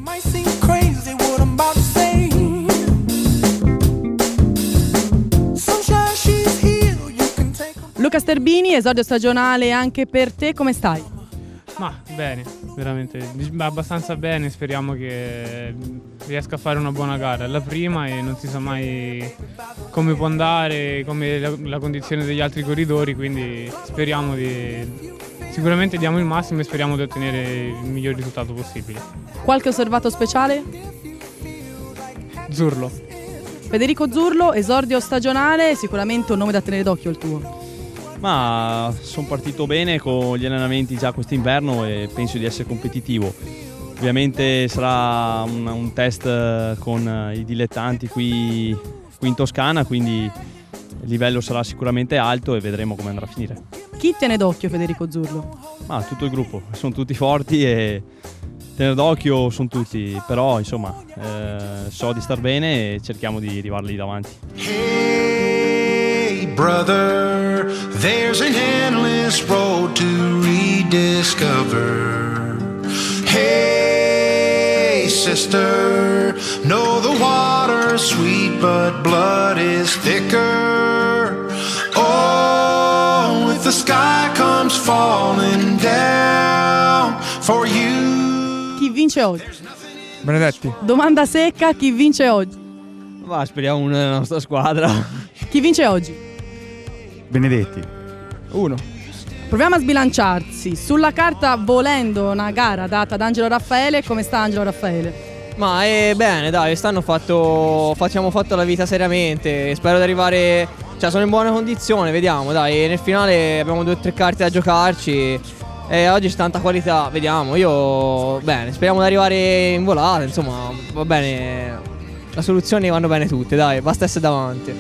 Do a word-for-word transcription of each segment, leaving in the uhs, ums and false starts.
Luca Sterbini, esordio stagionale anche per te, come stai? Ma bene, veramente abbastanza bene, speriamo che riesca a fare una buona gara. È la prima e non si sa mai come può andare, come la, la condizione degli altri corridori, quindi speriamo di... Sicuramente diamo il massimo e speriamo di ottenere il miglior risultato possibile. Qualche osservato speciale? Zurlo. Federico Zurlo, esordio stagionale, sicuramente un nome da tenere d'occhio il tuo. Ma sono partito bene con gli allenamenti già quest'inverno e penso di essere competitivo. Ovviamente sarà un, un test con i dilettanti qui, qui in Toscana, quindi il livello sarà sicuramente alto e vedremo come andrà a finire. Chi tiene d'occhio Federico Zurlo? Ma tutto il gruppo, sono tutti forti e tenere d'occhio sono tutti, però insomma eh, so di star bene e cerchiamo di arrivarli davanti. Hey brother, there's an endless road to rediscover. Hey sister, know the water's sweet but blood is thicker. Oh, if the sky comes falling down for you. Chi vince oggi? Benedetti. Domanda secca, chi vince oggi? Ma speriamo una della nostra squadra. Chi vince oggi? Benedetti. Uno. Proviamo a sbilanciarsi. Sulla carta, volendo una gara data ad Angelo Raffaele, come sta Angelo Raffaele? Ma è bene, dai, quest'anno fatto, facciamo fatto la vita seriamente. Spero di arrivare, cioè sono in buona condizione, vediamo, dai. Nel finale abbiamo due o tre carte da giocarci e oggi c'è tanta qualità, vediamo. Io, bene, speriamo di arrivare in volata, insomma, va bene. Le soluzioni vanno bene tutte, dai, basta essere davanti.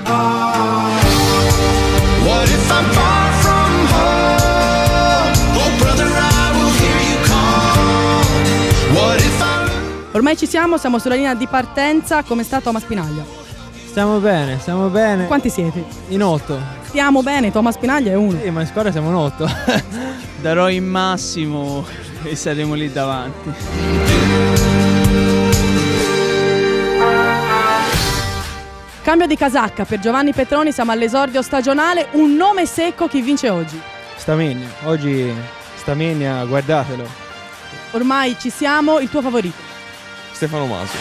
What if I'm far from home? Oh brother, I will hear you call. What if I... Ormai ci siamo, siamo sulla linea di partenza, come sta Thomas Pinaglia? Stiamo bene, stiamo bene. Quanti siete? In otto. Stiamo bene, Thomas Pinaglia è uno. Sì, ma in squadra siamo in otto. Darò il massimo e saremo lì davanti. Cambio di casacca per Giovanni Petroni, siamo all'esordio stagionale. Un nome secco, chi vince oggi? Stamegna, oggi Stamegna, guardatelo. Ormai ci siamo, il tuo favorito? Stefano Masi.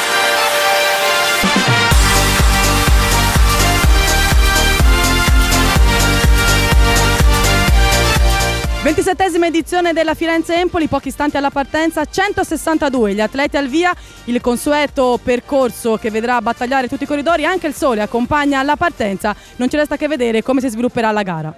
ventisettesima edizione della Firenze Empoli, pochi istanti alla partenza, centosessantadue gli atleti al via, il consueto percorso che vedrà battagliare tutti i corridori, anche il sole accompagna la partenza, non ci resta che vedere come si svilupperà la gara.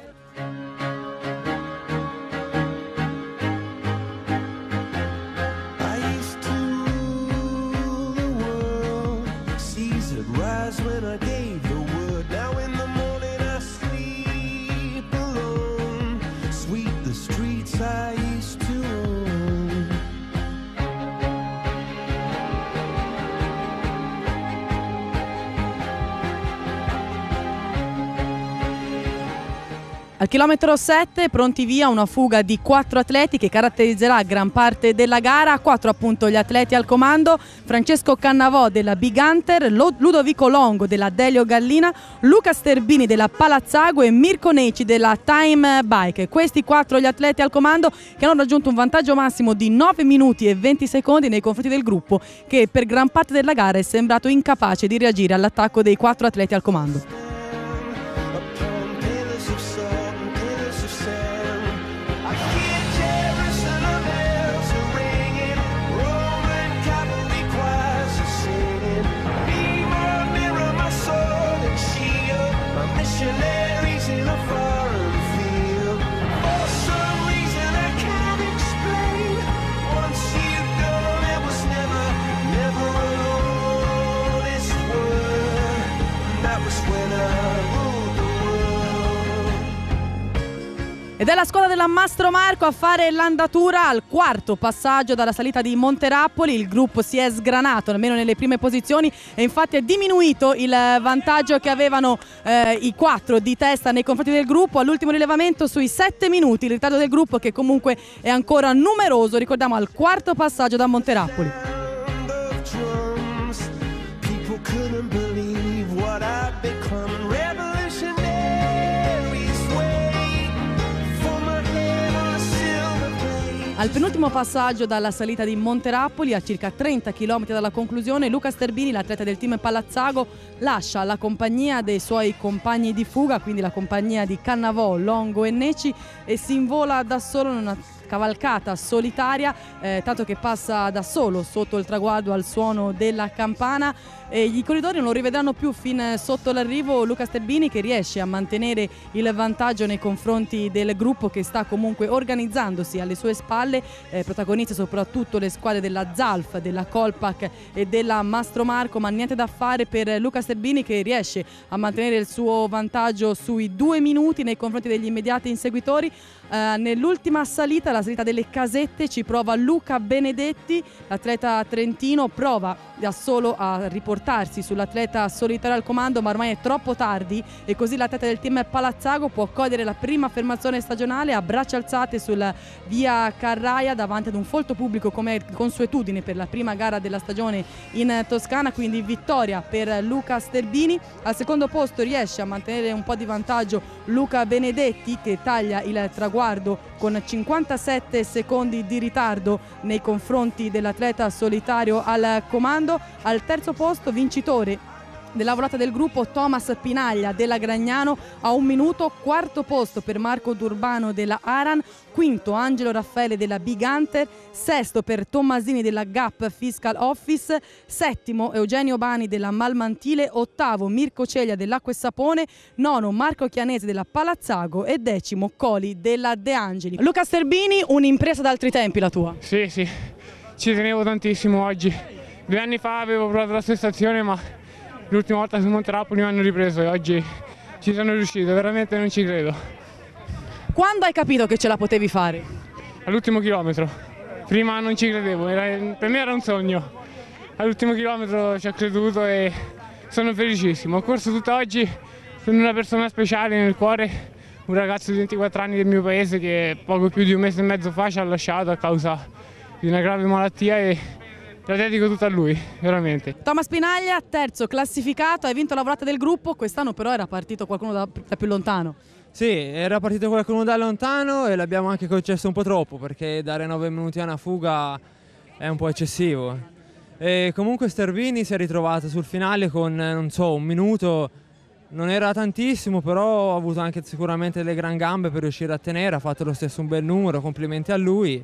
Al chilometro sette, pronti via, una fuga di quattro atleti che caratterizzerà gran parte della gara. Quattro appunto gli atleti al comando: Francesco Cannavò della Big Hunter, Ludovico Longo della Delio Gallina, Luca Sterbini della Palazzago e Mirko Neci della Time Bike. Questi quattro gli atleti al comando che hanno raggiunto un vantaggio massimo di nove minuti e venti secondi nei confronti del gruppo, che per gran parte della gara è sembrato incapace di reagire all'attacco dei quattro atleti al comando. Ed è la squadra della Mastro Marco a fare l'andatura al quarto passaggio dalla salita di Monterappoli. Il gruppo si è sgranato almeno nelle prime posizioni e infatti è diminuito il vantaggio che avevano eh, i quattro di testa nei confronti del gruppo all'ultimo rilevamento sui sette minuti. Il ritardo del gruppo che comunque è ancora numeroso, ricordiamo, al quarto passaggio da Monterappoli. couldn't believe what I'd become. Revolutionaries wait for my head on a silver plate. Al penultimo passaggio dalla salita di Monterappoli, a circa trenta chilometri dalla conclusione, Luca Sterbini, l'atleta del team Palazzago, lascia la compagnia dei suoi compagni di fuga, quindi la compagnia di Cannavò, Longo e Neci, e si invola da solo in una cavalcata solitaria, eh, tanto che passa da solo sotto il traguardo al suono della campana, e i corridori non lo rivedranno più fin sotto l'arrivo. Luca Sterbini che riesce a mantenere il vantaggio nei confronti del gruppo che sta comunque organizzandosi alle sue spalle, eh, protagoniste soprattutto le squadre della Zalf, della Colpac e della Mastro Marco, ma niente da fare per Luca Sterbini che riesce a mantenere il suo vantaggio sui due minuti nei confronti degli immediati inseguitori. Uh, nell'ultima salita, la salita delle casette, ci prova Luca Benedetti, l'atleta trentino prova da solo a riportarsi sull'atleta solitario al comando, ma ormai è troppo tardi e così l'atleta del team Palazzago può cogliere la prima affermazione stagionale a braccia alzate sulla via Carraia davanti ad un folto pubblico come consuetudine per la prima gara della stagione in Toscana, quindi vittoria per Luca Sterbini. Al secondo posto riesce a mantenere un po' di vantaggio Luca Benedetti che taglia il traguardo con cinquantasette secondi di ritardo nei confronti dell'atleta solitario al comando. Al terzo posto vincitore della volata del gruppo Thomas Pinaglia della Gragnano a un minuto, quarto posto per Marco D'Urbano della Aran, quinto Angelo Raffaele della Big Hunter, sesto per Tommasini della Gap Fiscal Office, settimo Eugenio Bani della Malmantile, ottavo Mirko Ceglia dell'Acqua e Sapone, nono Marco Chianese della Palazzago e decimo Coli della De Angeli. Luca Sterbini, un'impresa d'altri tempi la tua? Sì, sì, ci tenevo tantissimo oggi. Due anni fa avevo provato la stessa azione, ma l'ultima volta su Monterappoli mi hanno ripreso e oggi ci sono riuscito, veramente non ci credo. Quando hai capito che ce la potevi fare? All'ultimo chilometro, prima non ci credevo, era, per me era un sogno. All'ultimo chilometro ci ho creduto e sono felicissimo. Ho corso tutta oggi con una persona speciale nel cuore, un ragazzo di ventiquattro anni del mio paese che poco più di un mese e mezzo fa ci ha lasciato a causa di una grave malattia e la dedico tutta a lui, veramente. Thomas Pinaglia, terzo classificato, hai vinto la volata del gruppo, quest'anno però era partito qualcuno da, da più lontano. Sì, era partito qualcuno da lontano e l'abbiamo anche concesso un po' troppo perché dare nove minuti a una fuga è un po' eccessivo. E comunque Sterbini si è ritrovato sul finale con, non so, un minuto, non era tantissimo, però ha avuto anche sicuramente delle gran gambe per riuscire a tenere, ha fatto lo stesso un bel numero, complimenti a lui.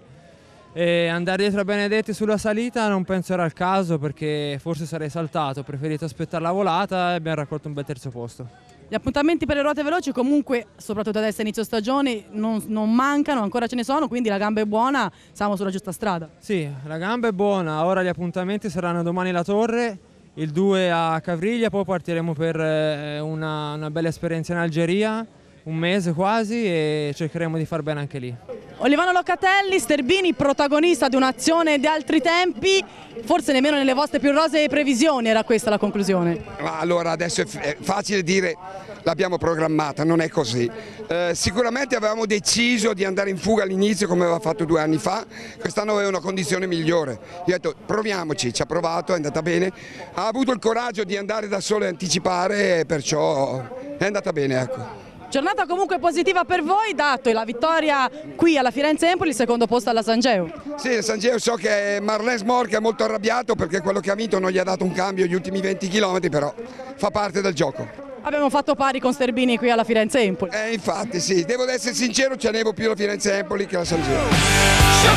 E andare dietro a Benedetti sulla salita non penso era il caso perché forse sarei saltato, ho preferito aspettare la volata e abbiamo raccolto un bel terzo posto. Gli appuntamenti per le ruote veloci comunque, soprattutto adesso a inizio stagione, non, non mancano, ancora ce ne sono, quindi la gamba è buona, siamo sulla giusta strada. Sì, la gamba è buona, ora gli appuntamenti saranno domani la Torre, il due a Cavriglia, poi partiremo per una, una bella esperienza in Algeria, un mese quasi, e cercheremo di far bene anche lì. Olivano Locatelli, Sterbini protagonista di un'azione di altri tempi, forse nemmeno nelle vostre più rosee previsioni era questa la conclusione. Ma allora adesso è facile dire l'abbiamo programmata, non è così. Eh, sicuramente avevamo deciso di andare in fuga all'inizio come aveva fatto due anni fa, quest'anno aveva una condizione migliore. Io ho detto proviamoci, ci ha provato, è andata bene, ha avuto il coraggio di andare da solo e anticipare e perciò è andata bene, ecco. Giornata comunque positiva per voi, dato la vittoria qui alla Firenze Empoli, il secondo posto alla San Geo. Sì, San Geo so che Marlene Smorca è molto arrabbiato perché quello che ha vinto non gli ha dato un cambio gli ultimi venti chilometri, però fa parte del gioco. Abbiamo fatto pari con Sterbini qui alla Firenze Empoli. Eh, infatti sì, devo essere sincero, ci tenevo più la Firenze Empoli che la San Geo.